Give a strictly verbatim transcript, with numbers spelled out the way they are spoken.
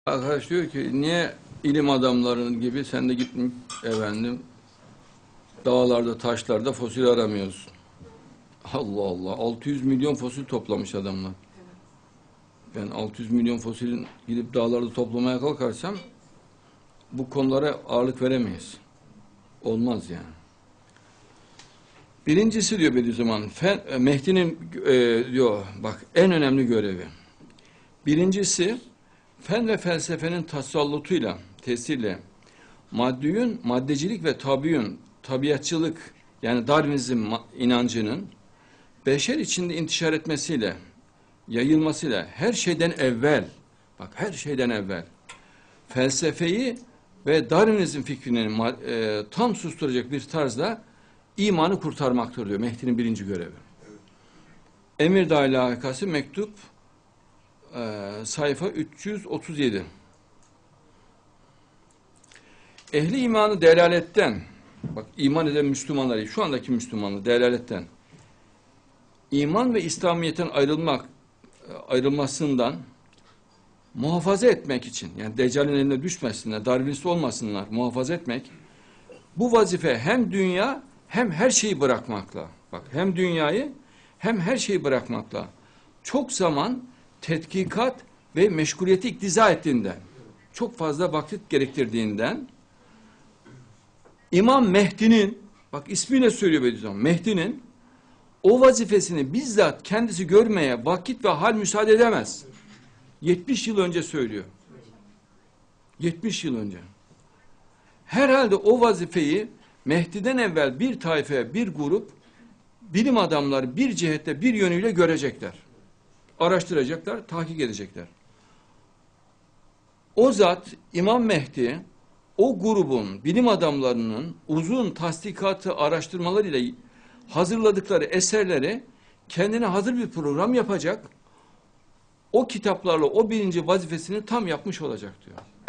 Arkadaş diyor ki niye ilim adamlarının gibi sen de gittin efendim dağlarda taşlarda fosil aramıyorsun. Allah Allah, altı yüz milyon fosil toplamış adamlar. Ben altı yüz milyon fosilin gidip dağlarda toplamaya kalkarsam bu konulara ağırlık veremeyiz. Olmaz yani. Birincisi diyor Bediüzzaman, Mehdi'nin e, diyor bak en önemli görevi. Birincisi fen ve felsefenin tasallutuyla, tesirle maddiyün, maddecilik ve tabiün, tabiatçılık yani Darwinizm inancının beşer içinde intişar etmesiyle, yayılmasıyla her şeyden evvel, bak her şeyden evvel felsefeyi ve Darwinizm fikrini e, tam susturacak bir tarzda imanı kurtarmaktır diyor Mehdi'nin birinci görevi. Emirdağ Alakası mektup e, sayfa üç yüz otuz yedi. Ehli imanı delaletten, bak iman eden Müslümanları, şu andaki Müslümanları delaletten, iman ve İslamiyet'ten ayrılmak, ayrılmasından muhafaza etmek için, yani Deccal'in eline düşmesinler, Darwinist olmasınlar, muhafaza etmek, bu vazife hem dünya hem her şeyi bırakmakla, bak hem dünyayı hem her şeyi bırakmakla, çok zaman tetkikat ve meşguliyeti iktiza ettiğinden, çok fazla vakit gerektirdiğinden, İmam Mehdi'nin, bak ismiyle söylüyor Bediüzzaman, Mehdi'nin o vazifesini bizzat kendisi görmeye vakit ve hal müsaade edemez. yetmiş yıl önce söylüyor. yetmiş yıl önce. Herhalde o vazifeyi Mehdi'den evvel bir tayfe, bir grup bilim adamları bir cihette, bir yönüyle görecekler. Araştıracaklar, tahkik edecekler. O zat İmam Mehdi o grubun, bilim adamlarının uzun tasdikatı, araştırmalarıyla hazırladıkları eserleri kendine hazır bir program yapacak. O kitaplarla o birinci vazifesini tam yapmış olacak diyor.